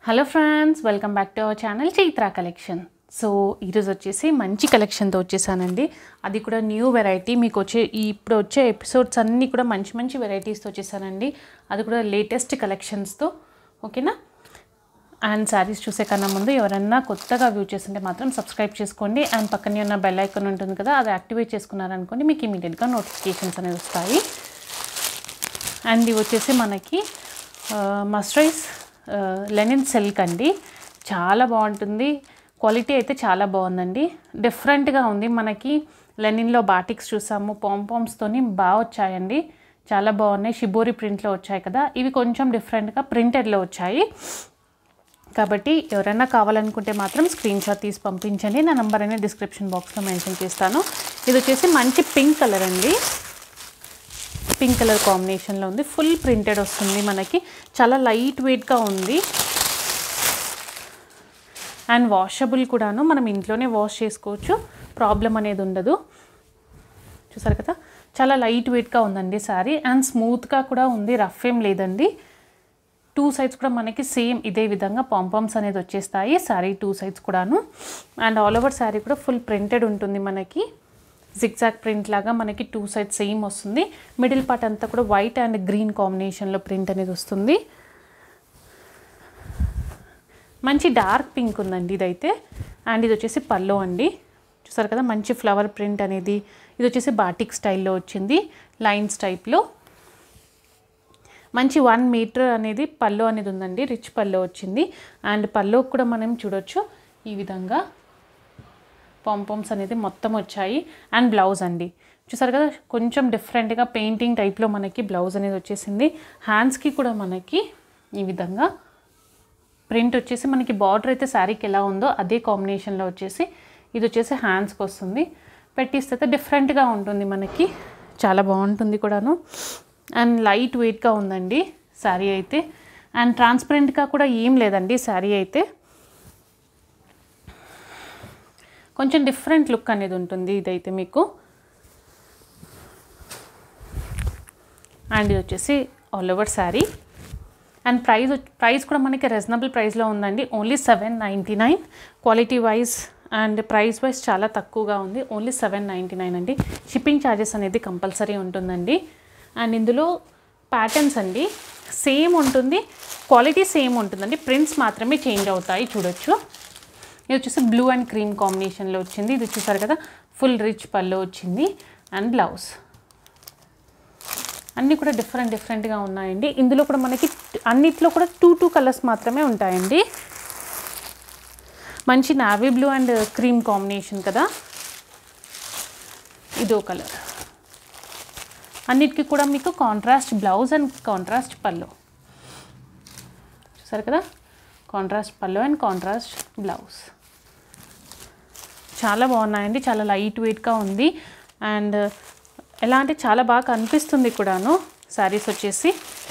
Hello friends, welcome back to our channel Chaitra collection. So ఈరోజు వచ్చేసి మంచి కలెక్షన్తో వచ్చేసానండి. అది కూడా న్యూ వెరైటీ. మీకు ఇప్పుడు వచ్చే ఎపిసోడ్స్ అన్నీ కూడా మంచి వెరైటీస్తో వచ్చేసానండి. అది కూడా లేటెస్ట్ కలెక్షన్స్తో. ఓకేనా? అండ్ శారీస్ చూసే కన్నా ముందు ఎవరన్నా కొత్తగా వ్యూ చేస్తుంటే మాత్రం సబ్స్క్రైబ్ చేసుకోండి. అండ్ పక్కనే ఉన్న బెల్ ఐకాన్ ఉంటుంది కదా, అది యాక్టివేట్ చేసుకున్నారనుకోండి మీకు ఇమీడియట్గా నోటిఫికేషన్స్ అనేవి వస్తాయి. అండ్ ఇవి వచ్చేసి మనకి మస్టరైజ్ లెనిన్ సిల్క్ అండి. చాలా బాగుంటుంది. క్వాలిటీ అయితే చాలా బాగుందండి. డిఫరెంట్గా ఉంది. మనకి లెనిన్లో బాటిక్స్ చూసాము, పాంపామ్స్తోని బాగా వచ్చాయండి. చాలా బాగున్నాయి. షిబోరి ప్రింట్లో వచ్చాయి కదా, ఇవి కొంచెం డిఫరెంట్గా ప్రింటెడ్లో వచ్చాయి. కాబట్టి ఎవరైనా కావాలనుకుంటే మాత్రం స్క్రీన్ షాట్ తీసి పంపించండి. నా నెంబర్ అనేది డిస్క్రిప్షన్ బాక్స్లో మెన్షన్ చేస్తాను. ఇది వచ్చేసి మంచి పింక్ కలర్ అండి. పింక్ కలర్ కాంబినేషన్లో ఉంది. ఫుల్ ప్రింటెడ్ వస్తుంది మనకి. చాలా లైట్ వెయిట్గా ఉంది. అండ్ వాషబుల్ కూడాను. మనం ఇంట్లోనే వాష్ చేసుకోవచ్చు, ప్రాబ్లం అనేది ఉండదు. చూసారు కదా, చాలా లైట్ వెయిట్గా ఉందండి శారీ. అండ్ స్మూత్గా కూడా ఉంది, రఫ్ ఏం లేదండి. టూ సైడ్స్ కూడా మనకి సేమ్ ఇదే విధంగా పాంపామ్స్ అనేది వచ్చేస్తాయి శారీ టూ సైడ్స్ కూడాను. అండ్ ఆల్ ఓవర్ శారీ కూడా ఫుల్ ప్రింటెడ్ ఉంటుంది. మనకి జిగ్జాగ్ ప్రింట్ లాగా మనకి టూ సైడ్స్ సేమ్ వస్తుంది. మిడిల్ పార్ట్ అంతా కూడా వైట్ అండ్ గ్రీన్ కాంబినేషన్లో ప్రింట్ అనేది వస్తుంది. మంచి డార్క్ పింక్ ఉందండి ఇదైతే. అండ్ ఇది వచ్చేసి పల్లో అండి. చూసారు కదా, మంచి ఫ్లవర్ ప్రింట్ అనేది. ఇది వచ్చేసి బాటిక్ స్టైల్లో వచ్చింది, లైన్స్ టైప్లో. మంచి 1 మీటర్ అనేది పల్లో అనేది ఉందండి. రిచ్ పల్లో వచ్చింది. అండ్ పల్లో కూడా మనం చూడొచ్చు ఈ విధంగా పాంపామ్స్ అనేది మొత్తం వచ్చాయి. అండ్ బ్లౌజ్ అండి. చూసారు కదా, కొంచెం డిఫరెంట్గా పెయింటింగ్ టైప్లో మనకి బ్లౌజ్ అనేది వచ్చేసింది. హ్యాండ్స్కి కూడా మనకి ఈ విధంగా ప్రింట్ వచ్చేసి మనకి బార్డర్ అయితే శారీకి ఎలా ఉందో అదే కాంబినేషన్లో వచ్చేసి ఇది వచ్చేసి హ్యాండ్స్కి వస్తుంది. పెట్టిస్తే డిఫరెంట్గా ఉంటుంది మనకి. చాలా బాగుంటుంది కూడాను. అండ్ లైట్ వెయిట్గా ఉందండి శారీ అయితే. అండ్ ట్రాన్స్పరెంట్గా కూడా ఏం లేదండి శారీ అయితే. కొంచెం డిఫరెంట్ లుక్ అనేది ఉంటుంది ఇదైతే మీకు. అండ్ ఇది వచ్చేసి all over sari. And price కూడా మనకి రీజనబుల్ ప్రైస్లో ఉందండి. Only 799. Quality wise and price wise చాలా తక్కువగా ఉంది. ఓన్లీ 799 అండి. షిప్పింగ్ ఛార్జెస్ అనేది కంపల్సరీ ఉంటుందండి. అండ్ ఇందులో ప్యాటర్న్స్ అండి సేమ్ ఉంటుంది, క్వాలిటీ సేమ్ ఉంటుందండి. ప్రింట్స్ మాత్రమే చేంజ్ అవుతాయి. చూడొచ్చు, ఇది వచ్చేసి బ్లూ అండ్ క్రీమ్ కాంబినేషన్లో వచ్చింది. ఇది చూసారు కదా, ఫుల్ రిచ్ పల్లో వచ్చింది. అండ్ బ్లౌజ్ అన్నీ కూడా డిఫరెంట్గా ఉన్నాయండి. ఇందులో కూడా మనకి అన్నిట్లో కూడా టూ కలర్స్ మాత్రమే ఉంటాయండి. మంచి navy blue and cream combination కదా, ఇదో కలర్. అన్నిటికీ కూడా మీకు contrast blouse and contrast pallu. చూసారు కదా, contrast pallu and contrast blouse. చాలా బాగున్నాయండి. చాలా లైట్ వెయిట్గా ఉంది. అండ్ ఎలా అంటే చాలా బాగా కనిపిస్తుంది కూడాను శారీస్ వచ్చేసి.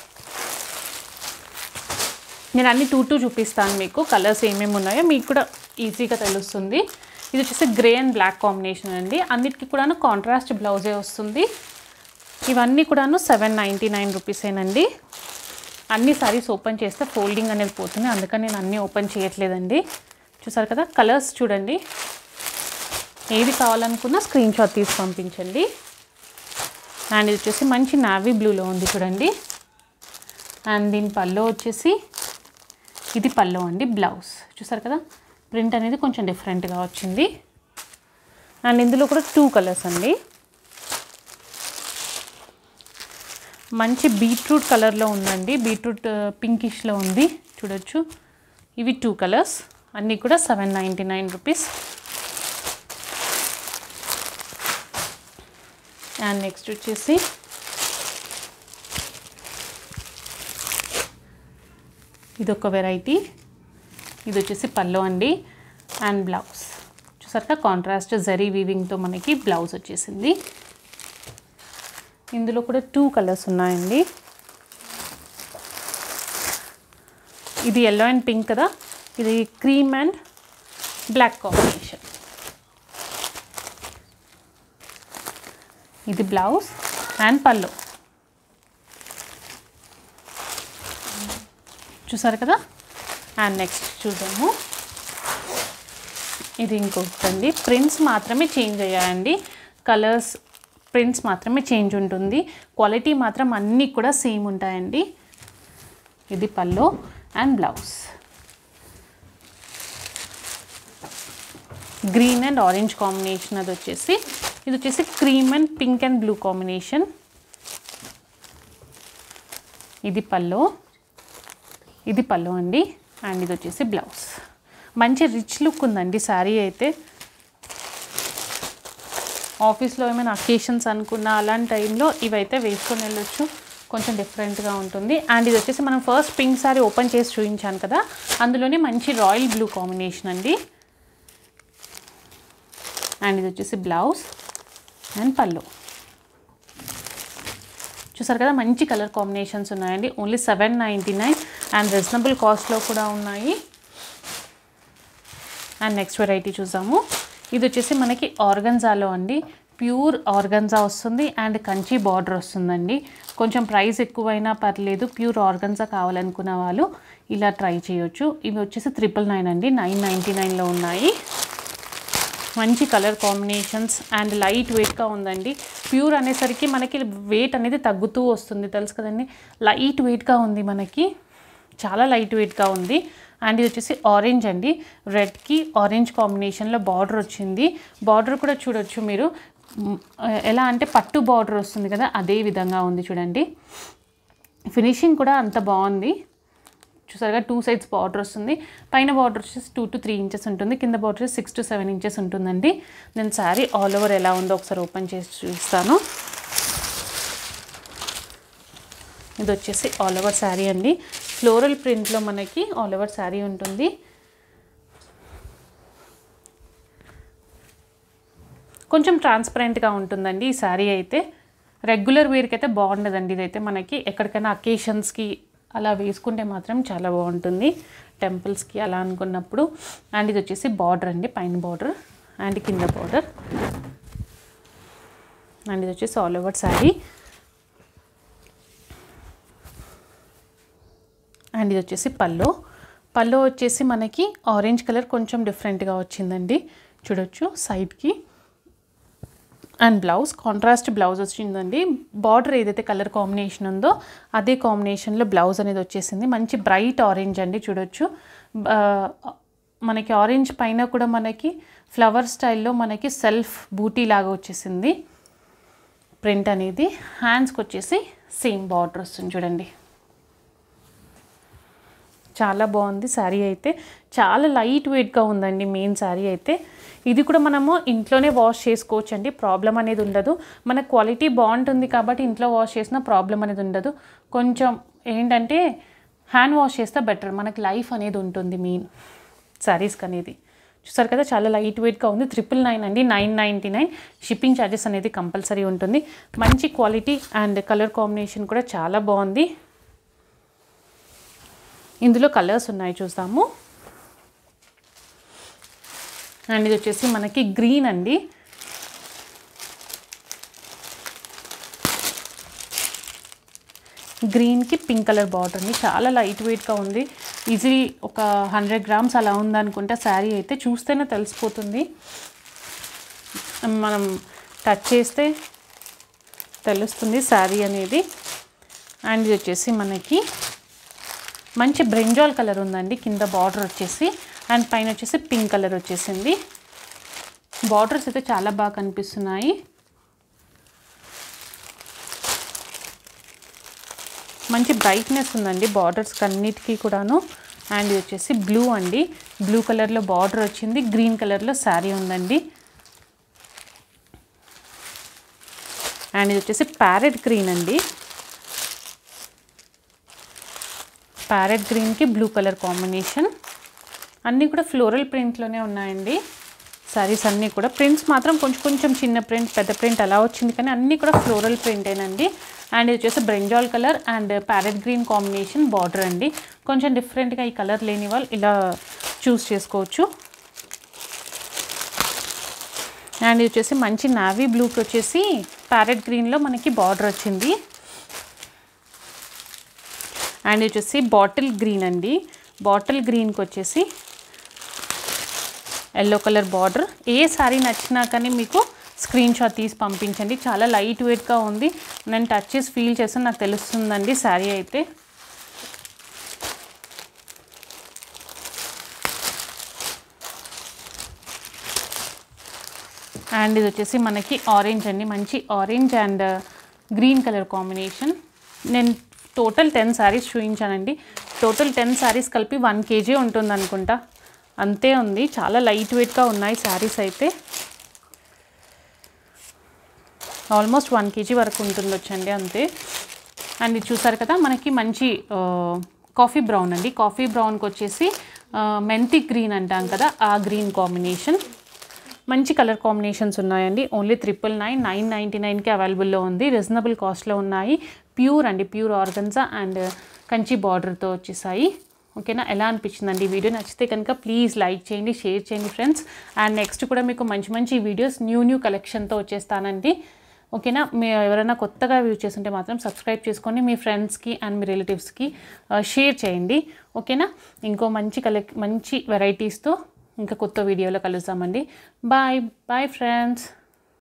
నేను అన్ని టూ చూపిస్తాను మీకు. కలర్స్ ఏమేమి ఉన్నాయో మీకు కూడా ఈజీగా తెలుస్తుంది. ఇది వచ్చేసి గ్రే అండ్ బ్లాక్ కాంబినేషన్ అండి. అన్నిటికీ కూడాను కాంట్రాస్ట్ బ్లౌజే వస్తుంది. ఇవన్నీ కూడాను 799 రూపీసేనండి. అన్ని సారీస్ ఓపెన్ చేస్తే ఫోల్డింగ్ అనేది పోతుంది, అందుకని నేను అన్నీ ఓపెన్ చేయట్లేదండి. చూసారు కదా, కలర్స్ చూడండి. ఏది కావాలనుకున్నా స్క్రీన్ షాట్ తీసి పంపించండి. అండ్ ఇది వచ్చేసి మంచి నావీ బ్లూలో ఉంది చూడండి. అండ్ దీని పల్లో వచ్చేసి ఇది పల్లో అండి. బ్లౌజ్ చూసారు కదా, ప్రింట్ అనేది కొంచెం డిఫరెంట్గా వచ్చింది. అండ్ ఇందులో కూడా 2 కలర్స్ అండి. మంచి బీట్రూట్ కలర్లో ఉందండి. బీట్రూట్ పింకిష్లో ఉంది, చూడొచ్చు. ఇవి 2 కలర్స్. అన్నీ కూడా 799 రూపీస్. అండ్ నెక్స్ట్ వచ్చేసి ఇదొక వెరైటీ. ఇది వచ్చేసి పల్లో అండి. అండ్ బ్లౌజ్ చూసారుగా, కాంట్రాస్ట్ జరీ వీవింగ్తో మనకి బ్లౌజ్ వచ్చేసింది. ఇందులో కూడా 2 కలర్స్ ఉన్నాయండి. ఇది ఎల్లో అండ్ పింక్ కదా, ఇది క్రీమ్ అండ్ బ్లాక్ కాంబినేషన్. ఇది బ్లౌజ్ అండ్ పల్లో. చూసారు కదా, అండ్ నెక్స్ట్ చూద్దాము, ఇది ఇంకొకటి. ప్రింట్స్ మాత్రమే చేంజ్ అయ్యాయండి, కలర్స్ ప్రింట్స్ మాత్రమే చేంజ్ ఉంటుంది, క్వాలిటీ మాత్రం అన్నీ కూడా సేమ్ ఉంటాయండి. ఇది pallu and blouse. Green and orange combination అది వచ్చేసి, ఇది వచ్చేసి cream and pink and blue combination. ఇది పల్లో అండి. అండ్ ఇది వచ్చేసి బ్లౌజ్. మంచి రిచ్ లుక్ ఉందండి శారీ అయితే. ఆఫీస్లో ఏమైనా అకేషన్స్ అనుకున్నా అలాంటి టైంలో ఇవైతే వేసుకొని వెళ్ళొచ్చు, కొంచెం డిఫరెంట్గా ఉంటుంది. అండ్ ఇది వచ్చేసి మనం ఫస్ట్ పింక్ శారీ ఓపెన్ చేసి చూపించాను కదా, అందులోనే మంచి రాయల్ బ్లూ కాంబినేషన్ అండి. అండ్ ఇది వచ్చేసి బ్లౌజ్ అండ్ పల్లో. చూసారు కదా, మంచి కలర్ కాంబినేషన్స్ ఉన్నాయండి. ఓన్లీ 799 అండ్ రీజనబుల్ కాస్ట్లో కూడా ఉన్నాయి. అండ్ నెక్స్ట్ వెరైటీ చూద్దాము. ఇది వచ్చేసి మనకి ఆర్గన్జాలో అండి, ప్యూర్ ఆర్గన్జా వస్తుంది అండ్ కంచి బార్డర్ వస్తుందండి. కొంచెం ప్రైస్ ఎక్కువైనా పర్లేదు, ప్యూర్ ఆర్గన్జా కావాలనుకున్న వాళ్ళు ఇలా ట్రై చేయొచ్చు. ఇవి వచ్చేసి 999 అండి, 999లో ఉన్నాయి. మంచి కలర్ కాంబినేషన్స్ అండ్ లైట్ వెయిట్గా ఉందండి. ప్యూర్ అనేసరికి మనకి వెయిట్ అనేది తగ్గుతూ వస్తుంది, తెలుసు కదండి. లైట్ వెయిట్గా ఉంది, మనకి చాలా లైట్ వెయిట్గా ఉంది. అండ్ ఇది వచ్చేసి ఆరెంజ్ అండి, రెడ్కి ఆరెంజ్ కాంబినేషన్లో బార్డర్ వచ్చింది. బార్డర్ కూడా చూడొచ్చు మీరు, ఎలా అంటే పట్టు బార్డర్ వస్తుంది కదా, అదే విధంగా ఉంది చూడండి. ఫినిషింగ్ కూడా అంత బాగుంది. చూసారుగా 2 సైడ్స్ బార్డర్ వస్తుంది. పైన బార్డర్ వచ్చేసి 2 to 3 ఇంచెస్ ఉంటుంది, కింద బార్డర్ 6 to 7 ఇంచెస్ ఉంటుందండి. నేను శారీ ఆల్ ఓవర్ ఎలా ఉందో ఒకసారి ఓపెన్ చేసి చూస్తాను. ఇది వచ్చేసి ఆల్ ఓవర్ శారీ అండి, ఫ్లోరల్ ప్రింట్లో మనకి ఆల్ ఓవర్ శారీ ఉంటుంది. కొంచెం ట్రాన్స్పరెంట్గా ఉంటుందండి ఈ శారీ అయితే. రెగ్యులర్ వేర్కి అయితే బాగుండదండి ఇదైతే. మనకి ఎక్కడికైనా అకేషన్స్కి అలా వేసుకుంటే మాత్రం చాలా బాగుంటుంది, టెంపుల్స్కి అలా అనుకున్నప్పుడు. అండ్ ఇది వచ్చేసి బార్డర్ అండి, పైన బార్డర్ అండ్ కింద బార్డర్. అండ్ ఇది వచ్చేసి ఆల్ ఓవర్ శారీ. అండ్ ఇది వచ్చేసి పల్లో వచ్చేసి మనకి ఆరెంజ్ కలర్ కొంచెం డిఫరెంట్గా వచ్చిందండి, చూడొచ్చు సైడ్కి. అండ్ బ్లౌజ్ కాంట్రాస్ట్ బ్లౌజ్ వచ్చిందండి. బార్డర్ ఏదైతే కలర్ కాంబినేషన్ ఉందో అదే కాంబినేషన్లో బ్లౌజ్ అనేది వచ్చేసింది. మంచి బ్రైట్ ఆరెంజ్ అండి, చూడొచ్చు. మనకి ఆరెంజ్ పైన కూడా మనకి ఫ్లవర్ స్టైల్లో మనకి సెల్ఫ్ బూటీ లాగా వచ్చేసింది ప్రింట్ అనేది. హ్యాండ్స్కి వచ్చేసి సేమ్ బార్డర్ వస్తుంది చూడండి. చాలా బాగుంది శారీ అయితే, చాలా లైట్ వెయిట్గా ఉందండి మెయిన్ శారీ అయితే. ఇది కూడా మనము ఇంట్లోనే వాష్ చేసుకోవచ్చు అండి, ప్రాబ్లం అనేది ఉండదు. మన క్వాలిటీ బాగుంటుంది కాబట్టి ఇంట్లో వాష్ చేసినా ప్రాబ్లం అనేది ఉండదు. కొంచెం ఏంటంటే హ్యాండ్ వాష్ చేస్తే బెటర్, మనకి లైఫ్ అనేది ఉంటుంది మెయిన్ శారీస్కి అనేది. చూసారు కదా, చాలా లైట్ వెయిట్గా ఉంది. 999 అండి, 999. షిప్పింగ్ ఛార్జెస్ అనేది కంపల్సరీ ఉంటుంది. మంచి క్వాలిటీ అండ్ కలర్ కాంబినేషన్ కూడా చాలా బాగుంది. ఇందులో కలర్స్ ఉన్నాయి, చూస్తాము. అండ్ ఇది వచ్చేసి మనకి గ్రీన్ అండి, గ్రీన్కి పింక్ కలర్ బార్డర్ అండి. చాలా లైట్ వెయిట్గా ఉంది. ఈజీలీ ఒక 100 grams అలా ఉందనుకుంటే శారీ అయితే, చూస్తేనే తెలిసిపోతుంది, మనం టచ్ చేస్తే తెలుస్తుంది శారీ అనేది. అండ్ ఇది వచ్చేసి మనకి మంచి బ్రింజాల్ కలర్ ఉందండి, కింద బార్డర్ వచ్చేసి. అండ్ పైన వచ్చేసి పింక్ కలర్ వచ్చేసింది. బార్డర్స్ అయితే చాలా బాగా కనిపిస్తున్నాయి. మంచి బ్రైట్నెస్ ఉందండి బార్డర్స్ అన్నిటికీ కూడాను. అండ్ ఇది వచ్చేసి బ్లూ అండి, బ్లూ కలర్లో బార్డర్ వచ్చింది, గ్రీన్ కలర్లో శారీ ఉందండి. అండ్ ఇది వచ్చేసి ప్యారెట్ గ్రీన్ అండి, ప్యారెట్ గ్రీన్కి బ్లూ కలర్ కాంబినేషన్. అన్నీ కూడా ఫ్లోరల్ ప్రింట్లోనే ఉన్నాయండి శారీస్ అన్నీ కూడా. ప్రింట్స్ మాత్రం కొంచెం చిన్న ప్రింట్ పెద్ద ప్రింట్ అలా వచ్చింది, కానీ అన్నీ కూడా ఫ్లోరల్ ప్రింటేనండి. అండ్ ఇది వచ్చేసి brinjal colour and parrot green combination border అండి. కొంచెం డిఫరెంట్గా ఈ కలర్ లేని వాళ్ళు ఇలా చూస్ చేసుకోవచ్చు. అండ్ ఇది వచ్చేసి మంచి నావీ బ్లూకి వచ్చేసి ప్యారెట్ గ్రీన్లో మనకి బార్డర్ వచ్చింది. అండ్ ఇది వచ్చేసి బాటిల్ గ్రీన్ అండి, బాటిల్ గ్రీన్కి వచ్చేసి ఎల్లో కలర్ బార్డర్. ఏ శారీ నచ్చినా కానీ మీకు స్క్రీన్ షాట్ తీసి పంపించండి. చాలా లైట్ వెయిట్గా ఉంది. నేను టచ్ చేసి ఫీల్ చేస్తే నాకు తెలుస్తుందండి శారీ అయితే. అండ్ ఇది వచ్చేసి మనకి ఆరెంజ్ అండి, మంచి orange and green colour combination. నేను టోటల్ 10 శారీస్ చూపించానండి. టోటల్ 10 శారీస్ కలిపి 1 kg ఉంటుంది అనుకుంటా, అంతే ఉంది. చాలా లైట్ వెయిట్గా ఉన్నాయి శారీస్ అయితే. ఆల్మోస్ట్ 1 kg వరకు ఉంటుంది వచ్చండి అంతే. అండ్ ఇది చూసారు కదా, మనకి మంచి కాఫీ బ్రౌన్ అండి. కాఫీ బ్రౌన్కి వచ్చేసి మెంతి గ్రీన్ అంటాం కదా, ఆ గ్రీన్ కాంబినేషన్. మంచి కలర్ కాంబినేషన్స్ ఉన్నాయండి. ఓన్లీ 999కి అవైలబుల్లో ఉంది. రీజనబుల్ కాస్ట్లో ఉన్నాయి. ప్యూర్ అండి, ప్యూర్ ఆర్గన్జా అండ్ కంచి బార్డర్తో వచ్చేసాయి. ఓకేనా, ఎలా అనిపించిందండి ఈ వీడియో? నచ్చితే కనుక ప్లీజ్ లైక్ చేయండి, షేర్ చేయండి ఫ్రెండ్స్. అండ్ నెక్స్ట్ కూడా మీకు మంచి మంచి వీడియోస్ న్యూ కలెక్షన్తో వచ్చేస్తానండి. ఓకేనా, మీరు ఎవరైనా కొత్తగా వ్యూ చేస్తుంటే మాత్రం సబ్స్క్రైబ్ చేసుకొని మీ ఫ్రెండ్స్కి అండ్ మీ రిలేటివ్స్కి షేర్ చేయండి. ఓకేనా, ఇంకో మంచి వెరైటీస్తో ఇంకా కొత్త వీడియోలో కలుద్దామండి. Bye friends.